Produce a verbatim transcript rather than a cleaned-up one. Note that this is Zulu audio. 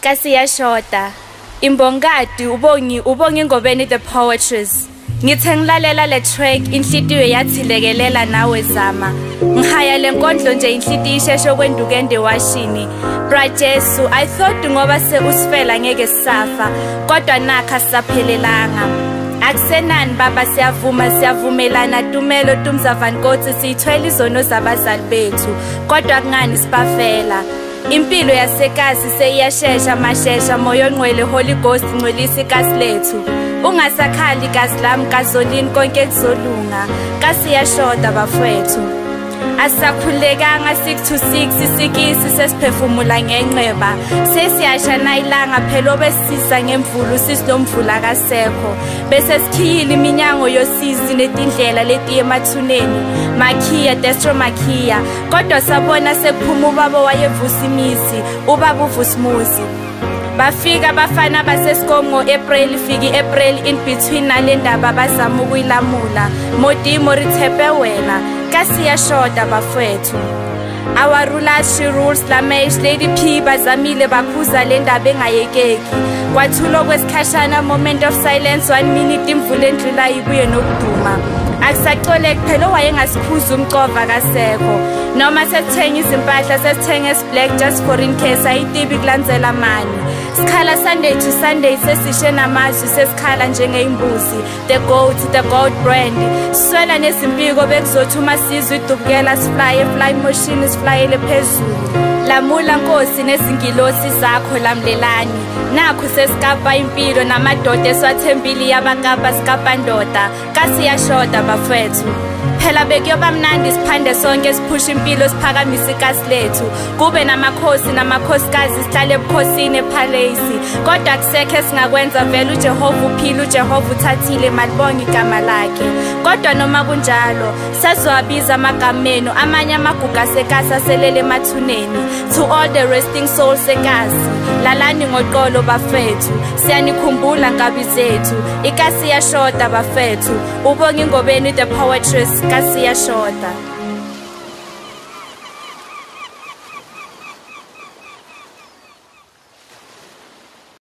KasiYaShota, imbongati ubongi ubongi Ngobeni the poetess. Ngithe ngilalela le track inhlitiyo yathilekelela nawe zama. Ngihaya lenkondlo nje inhlitiyo isheshe kwendukende washini. Brajesu, I thought ngoba se usifela ngeke safa, kodwa nakha saphelelanga. Akusenani baba siyavuma siyavumelana Tumelo Tumzarvankotsi siyithwele izono zabazali bethu, kodwa kungani sibafela. Impilo yasekasi seyiyashesha mashesha moyo ngcwele Holy Ghost ngcwelisa ikasi lethu. Ungasakhali kasi lami kazolini konke kuzolunga. KasiYaShota bafowethu. Asakhulekanga six to six isikisi sesiphefumula ngenqeba. Sesiyasha nayilanga phela obesisa ngemvulu sisinomvula kasekho. Bese sikhiyile iminyango yosizi netindlela leti emathuneni. Makhiya destro makhiya. Kodwa sabona sekuphuma ubaba wayevusa imisi, ubaba uvusimuzi. Bafika bafana basesikongo April fiki April in between nalendaba bazama ukuyilamula. Modi Marite wena KasiYaShota bafowethu. Our rulers she rules lamesh Lady P bazamile bakhuza le ndaba engayekeki. Kwathulo kwesikhashana moment of silence one minute imvula endlula ibuye nokuduma. Akusaqole kuphela wayengasikhuza umcova kasekho. Noma sesithenga izimpahla sesithenga esiblack just for in case ayitibi kulandzela mani. Sikhala Sunday to Sunday sesishe namazwi sesikhala njengeimbuzi. The goat, the goat brand. Swela nesimpiko bekuzothuma sizwe idubukela sifly fly motion isiflyele phezulu. Lamula Nkosi nezingilosi zakho lamlelani. Nakho sesikapa impilo namadoda eswathembili yabakapa sikapa ndoda. KasiYaShota bafowethu. Phela bekuyoba mnandi siphande sonke siphusha impilo siphakamisa ikasi lethu. Kube namakhosi namakhosikazi sihlale ebukhosini ephalesi. Kodwa kusekho esingakwenza vele uJehova uphila uJehova uthathile malibonga igama lakhe. Kodwa noma kunjalo sazowabiza amagama enu amanye amagugu asekasi aselele emathuneni. To all the resting souls sekasi, lalani ngoqolo bafethu, siyanikhumbula ngabi zethu. KasiYaShota bafethu, ubongi Ngobeni the poetess KasiYaShota.